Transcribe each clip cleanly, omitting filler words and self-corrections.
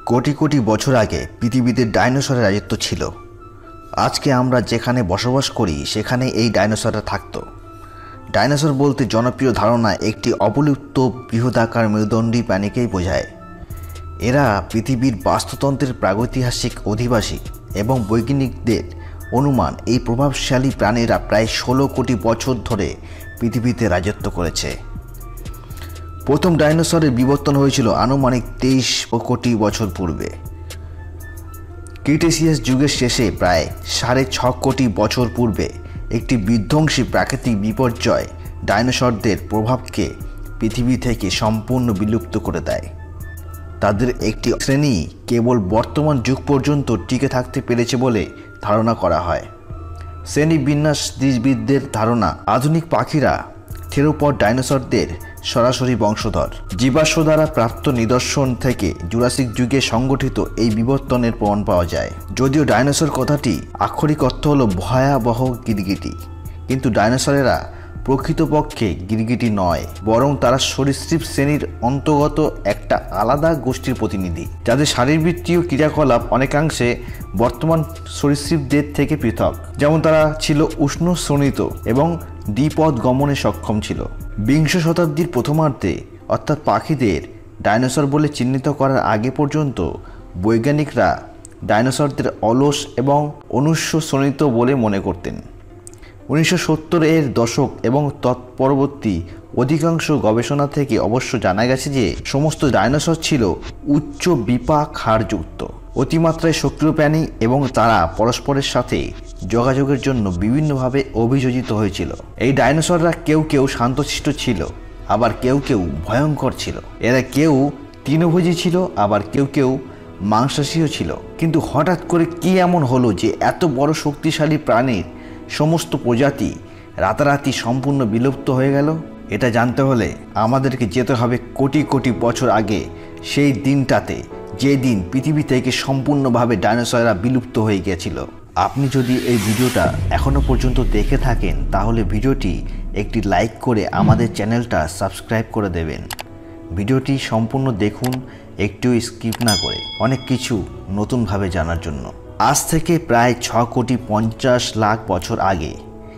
কোটি কোটি বছর আগে পৃথিবীতে ডাইনোসরের রাজত্ব ছিল। আজকে আমরা যেখানে বসবাস করি সেখানে এই ডাইনোসররা থাকত। ডাইনোসর বলতে জনপ্রিয় ধারণা একটি অবলুপ্ত বৃহদাকার মেরুদণ্ডী প্রাণীকেই বোঝায়। এরা পৃথিবীর বাস্তুতন্ত্রের প্রাগৈতিহাসিক অধিবাসী এবং বৈজ্ঞানিকদের অনুমান এই প্রভাবশালী প্রাণীরা প্রায় 16 কোটি বছর ধরে পৃথিবীতে রাজত্ব করেছে। প্রথম ডাইনোসরের বিবর্তন হয়েছিল আনুমানিক 23 কোটি বছর পূর্বে। ক্রিটেসিয়াস যুগের শেষে প্রায় 6.5 কোটি বছর পূর্বে একটি বিধ্বংসী প্রাকৃতিক বিপর্যয় ডাইনোসরদের প্রভাবকে পৃথিবী থেকে সম্পূর্ণ বিলুপ্ত করে দেয়। তাদের একটি শ্রেণী কেবল বর্তমান যুগ পর্যন্ত টিকে থাকতে পেরেছে বলে ধারণা করা হয়। শ্রেণীবিন্যাসবিদদের ধারণা আধুনিক পাখিরা থেরোপড ডাইনোসরদের সরাসরি বংশধর। জীবাশ্ম দ্বারা প্রাপ্ত নিদর্শন থেকে জুরাসিক যুগে সংগঠিত এই বিবর্তনের প্রমাণ পাওয়া যায়। যদিও ডাইনোসর কথাটি আক্ষরিক অর্থ হলো ভয়াবহ গিরগিটি, কিন্তু ডাইনোসরেরা প্রকৃতপক্ষে গিরগিটি নয়, বরং তারা সরীসৃপ শ্রেণীর অন্তর্গত একটা আলাদা গোষ্ঠীর প্রতিনিধি, যাদের শারীরবৃত্তীয় ক্রিয়াকলাপ অনেকাংশে বর্তমান সরীসৃপদের থেকে পৃথক। যেমন তারা ছিল উষ্ণ শ্রোণিত এবং দ্বিপদ গমনে সক্ষম ছিল। বিংশ শতাব্দীর প্রথমার্ধে অর্থাৎ পাখিদের ডাইনোসর বলে চিহ্নিত করার আগে পর্যন্ত বৈজ্ঞানিকরা ডাইনোসরদের অলস এবং অনুস্বশোণিত বলে মনে করতেন। 1970-এর দশক এবং তৎপরবর্তী অধিকাংশ গবেষণা থেকে অবশ্য জানা গেছে যে সমস্ত ডাইনোসর ছিল উচ্চ বিপাক হাড়যুক্ত, অতিমাত্রায় সক্রিয় প্রাণী এবং তারা পরস্পরের সাথে যোগাযোগের জন্য বিভিন্নভাবে অভিযোজিত হয়েছিল। এই ডাইনোসররা কেউ কেউ শান্তশিষ্ট ছিল, আবার কেউ কেউ ভয়ঙ্কর ছিল। এরা কেউ তৃণভোজী ছিল, আবার কেউ কেউ মাংসাশীও ছিল। কিন্তু হঠাৎ করে কি এমন হলো যে এত বড় শক্তিশালী প্রাণীর সমস্ত প্রজাতি রাতারাতি সম্পূর্ণ বিলুপ্ত হয়ে গেল? এটা জানতে হলে আমাদেরকে যেতে হবে কোটি কোটি বছর আগে, সেই দিনটাতে যে দিন পৃথিবী থেকে সম্পূর্ণভাবে ডাইনোসররা বিলুপ্ত হয়ে গিয়েছিল। আপনি যদি এই ভিডিওটা এখনও পর্যন্ত দেখে থাকেন তাহলে ভিডিওটি একটি লাইক করে আমাদের চ্যানেলটা সাবস্ক্রাইব করে দেবেন। ভিডিওটি সম্পূর্ণ দেখুন, একটু স্কিপ না করে, অনেক কিছু নতুনভাবে জানার জন্য। আজ থেকে প্রায় 6,50,00,000 বছর আগে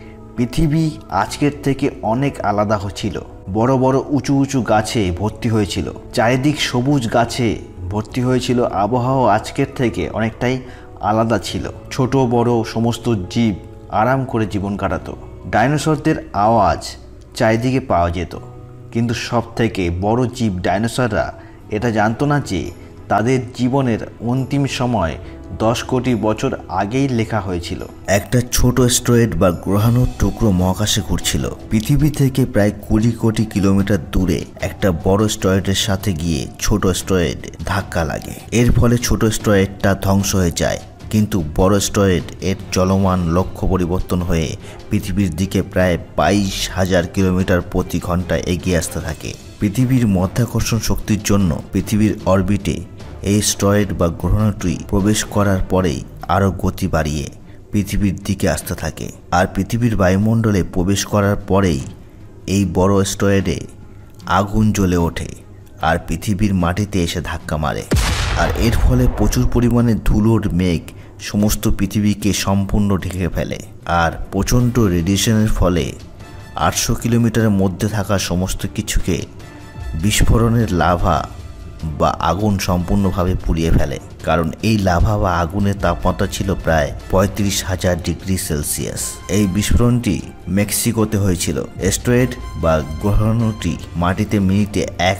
পৃথিবী আজকের থেকে অনেক আলাদা ছিল। বড় বড় উঁচু উঁচু গাছে ভর্তি হয়েছিল, চারিদিক সবুজ গাছে ভর্তি হয়েছিল। আবহাওয়া আজকের থেকে অনেকটাই আলাদা ছিল। ছোট বড় সমস্ত জীব আরাম করে জীবন কাটাতো। ডাইনোসরদের আওয়াজ চারিদিকে পাওয়া যেত, কিন্তু সব থেকে বড় জীব ডাইনোসররা এটা জানতো না যে তাদের জীবনের অন্তিম সময় 10 কোটি বছর আগেই লেখা হয়েছিল। একটা ছোট অ্যাস্টেরয়েড বা গ্রহাণুর টুকরো মহাকাশে ঘুরছিল। পৃথিবী থেকে প্রায় 20 কোটি কিলোমিটার দূরে একটা বড় অ্যাস্টেরয়েডের সাথে গিয়ে ছোট অ্যাস্টেরয়েড ধাক্কা লাগে। এর ফলে ছোট অ্যাস্টেরয়েডটা ধ্বংস হয়ে যায়, কিন্তু বড় অ্যাস্টেরয়েড এর চলমান লক্ষ্য পরিবর্তন হয়ে পৃথিবীর দিকে প্রায় 22,000 কিলোমিটার প্রতি ঘন্টায় এগিয়ে আসতে থাকে। পৃথিবীর মাধ্যাকর্ষণ শক্তির জন্য পৃথিবীর অরবিটে এই অ্যাস্টেরয়েড বা গ্রহাণুটি প্রবেশ করার পরেই আরও গতি বাড়িয়ে পৃথিবীর দিকে আসতে থাকে। আর পৃথিবীর বায়ুমণ্ডলে প্রবেশ করার পরেই এই বড় অ্যাস্টেরয়েডে আগুন জ্বলে ওঠে আর পৃথিবীর মাটিতে এসে ধাক্কা মারে। আর এর ফলে প্রচুর পরিমাণে ধুলোর মেঘ সমস্ত পৃথিবীকে সম্পূর্ণ ঢেকে ফেলে। আর প্রচণ্ড রেডিয়েশনের ফলে 800 কিলোমিটারের মধ্যে থাকা সমস্ত কিছুকে বিস্ফোরণের লাভা বা আগুন সম্পূর্ণভাবে পুড়িয়ে ফেলে। কারণ এই লাভা বা আগুনের তাপমাত্রা ছিল প্রায় 35,000 ডিগ্রি সেলসিয়াস। এই বিস্ফোরণটি মেক্সিকোতে হয়েছিল। অ্যাস্টেরয়েড বা গ্রহাণুটি মাটিতে মিনিটে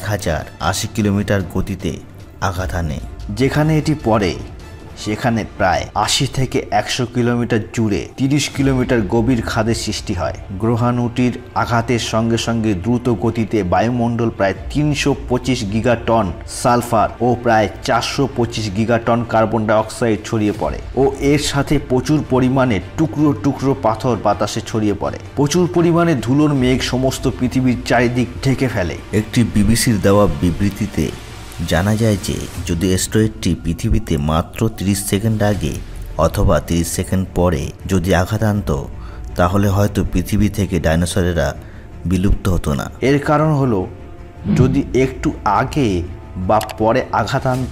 1080 কিলোমিটার গতিতে আঘাত হানে। যেখানে এটি পড়ে সেখানে প্রায় 80 থেকে 100 কিলোমিটার জুড়ে 30 কিলোমিটার গভীর খাদের সৃষ্টি হয়। গ্রহাণুটির আঘাতের সঙ্গে সঙ্গে দ্রুত গতিতে বায়ুমণ্ডল প্রায় 325 গিগাটন সালফার ও প্রায় 425 গিগাটন কার্বন ডাইঅক্সাইড ছড়িয়ে পড়ে ও এর সাথে প্রচুর পরিমাণে টুকরো টুকরো পাথর বাতাসে ছড়িয়ে পড়ে। প্রচুর পরিমাণে ধুলোর মেঘ সমস্ত পৃথিবীর চারিদিক ঢেকে ফেলে। একটি বিবিসির দেওয়া বিবৃতিতে জানা যায় যে যদি অ্যাস্টেরয়েডটি পৃথিবীতে মাত্র 30 সেকেন্ড আগে অথবা 30 সেকেন্ড পরে যদি আঘাত আনত তাহলে হয়তো পৃথিবী থেকে ডাইনোসরেরা বিলুপ্ত হতো না। এর কারণ হলো যদি একটু আগে বা পরে আঘাত আনত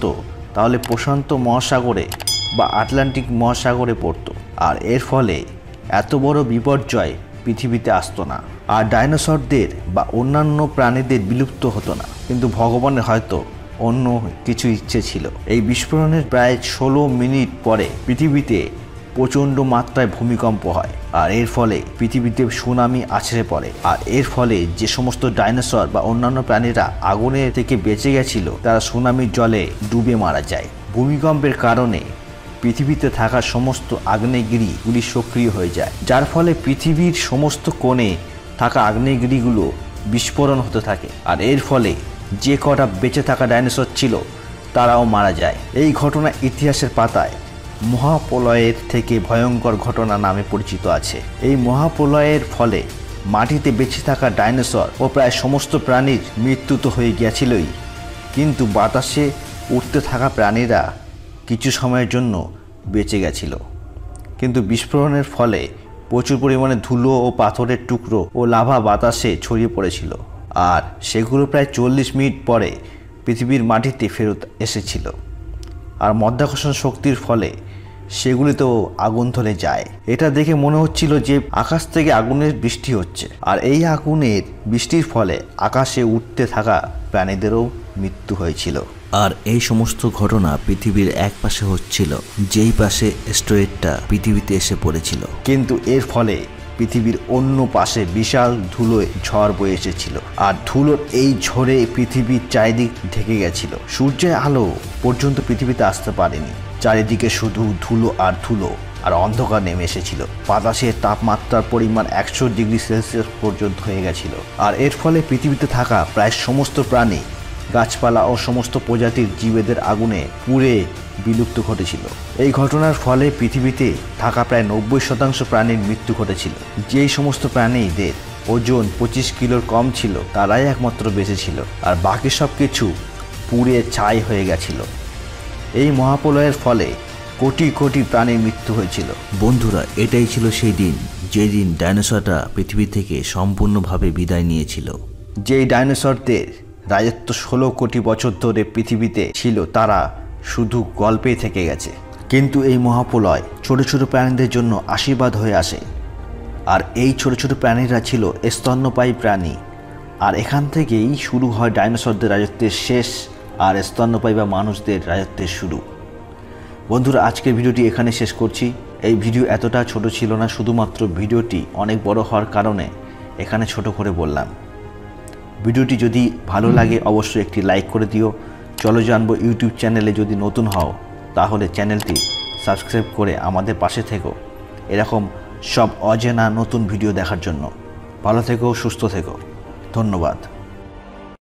তাহলে প্রশান্ত মহাসাগরে বা আটলান্টিক মহাসাগরে পড়তো, আর এর ফলে এত বড় বিপর্যয় পৃথিবীতে আসতো না, আর ডাইনোসরদের বা অন্যান্য প্রাণীদের বিলুপ্ত হতো না। কিন্তু ভগবানের হয়তো অন্য কিছু ইচ্ছে ছিল। এই বিস্ফোরণের প্রায় 16 মিনিট পরে পৃথিবীতে প্রচণ্ড মাত্রায় ভূমিকম্প হয়, আর এর ফলে পৃথিবীতে সুনামি আছড়ে পড়ে। আর এর ফলে যে সমস্ত ডাইনোসর বা অন্যান্য প্রাণীরা আগুনের থেকে বেঁচে গেছিল তারা সুনামির জলে ডুবে মারা যায়। ভূমিকম্পের কারণে পৃথিবীতে থাকা সমস্ত আগ্নেয়গিরিগুলি সক্রিয় হয়ে যায়, যার ফলে পৃথিবীর সমস্ত কোণে থাকা আগ্নেয়গিরিগুলো বিস্ফোরণ হতে থাকে, আর এর ফলে যে কটা বেঁচে থাকা ডাইনোসর ছিল তারাও মারা যায়। এই ঘটনা ইতিহাসের পাতায় মহাপ্রলয়ের থেকে ভয়ঙ্কর ঘটনা নামে পরিচিত আছে। এই মহাপ্রলয়ের ফলে মাটিতে বেঁচে থাকা ডাইনোসর ও প্রায় সমস্ত প্রাণীর মৃত্যু তো হয়ে গিয়েছিলই, কিন্তু বাতাসে উড়তে থাকা প্রাণীরা কিছু সময়ের জন্য বেঁচে গেছিল। কিন্তু বিস্ফোরণের ফলে প্রচুর পরিমাণে ধুলো ও পাথরের টুকরো ও লাভা বাতাসে ছড়িয়ে পড়েছিল, আর সেগুলো প্রায় 40 মিনিট পরে পৃথিবীর মাটিতে ফেরত এসেছিল। আর মাধ্যাকর্ষণ শক্তির ফলে সেগুলিতেও আগুন ধরে যায়। এটা দেখে মনে হচ্ছিল যে আকাশ থেকে আগুনের বৃষ্টি হচ্ছে, আর এই আগুনের বৃষ্টির ফলে আকাশে উঠতে থাকা প্রাণীদেরও মৃত্যু হয়েছিল। আর এই সমস্ত ঘটনা পৃথিবীর এক পাশে হচ্ছিল, যেই পাশে অ্যাস্টেরয়েডটা পৃথিবীতে এসে পড়েছিল। কিন্তু এর ফলে পৃথিবীর অন্য পাশে বিশাল ধুলোয় ঝড় বয়ে এসেছিল, আর ধুলোর এই ঝড়ে পৃথিবীর চারিদিক ঢেকে গেছিল। সূর্যের আলো পর্যন্ত পৃথিবীতে আসতে পারেনি, চারিদিকে শুধু ধুলো আর ধুলো, আর অন্ধকার নেমে এসেছিল। বাতাসের তাপমাত্রার পরিমাণ 100 ডিগ্রি সেলসিয়াস পর্যন্ত হয়ে গেছিল, আর এর ফলে পৃথিবীতে থাকা প্রায় সমস্ত প্রাণী, গাছপালা ও সমস্ত প্রজাতির জীবেদের আগুনে পুড়ে বিলুপ্ত ঘটেছিল। এই ঘটনার ফলে পৃথিবীতে থাকা প্রায় 90% প্রাণীর মৃত্যু ঘটেছিল। যেই সমস্ত প্রাণীদের ওজন 25 কিলোর কম ছিল তারাই একমাত্র বেঁচে ছিল, আর বাকি সব কিছু পুড়ে ছাই হয়ে গেছিল। এই মহাপ্রলয়ের ফলে কোটি কোটি প্রাণীর মৃত্যু হয়েছিল। বন্ধুরা, এটাই ছিল সেই দিন যেদিন ডাইনোসররা পৃথিবী থেকে সম্পূর্ণভাবে বিদায় নিয়েছিল। যেই ডাইনোসরদের রাজত্ব 16 কোটি বছর ধরে পৃথিবীতে ছিল তারা শুধু গল্পেই থেকে গেছে। কিন্তু এই মহাপ্রলয় ছোট ছোট প্রাণীদের জন্য আশীর্বাদ হয়ে আসে, আর এই ছোট ছোট প্রাণীরা ছিল স্তন্যপায়ী প্রাণী, আর এখান থেকেই শুরু হয় ডাইনোসরদের রাজত্বের শেষ, আর স্তন্যপায়ী বা মানুষদের রাজত্বের শুরু। বন্ধুরা, আজকের ভিডিওটি এখানে শেষ করছি। এই ভিডিও এতটা ছোট ছিল না, শুধুমাত্র ভিডিওটি অনেক বড় হওয়ার কারণে এখানে ছোট করে বললাম। ভিডিওটি যদি ভালো লাগে অবশ্যই একটি লাইক করে দিও। চলো জানবো ইউটিউব চ্যানেলে যদি নতুন হও তাহলে চ্যানেলটি সাবস্ক্রাইব করে আমাদের পাশে থেকো, এরকম সব অজানা নতুন ভিডিও দেখার জন্য। ভালো থেকো, সুস্থ থেকো, ধন্যবাদ।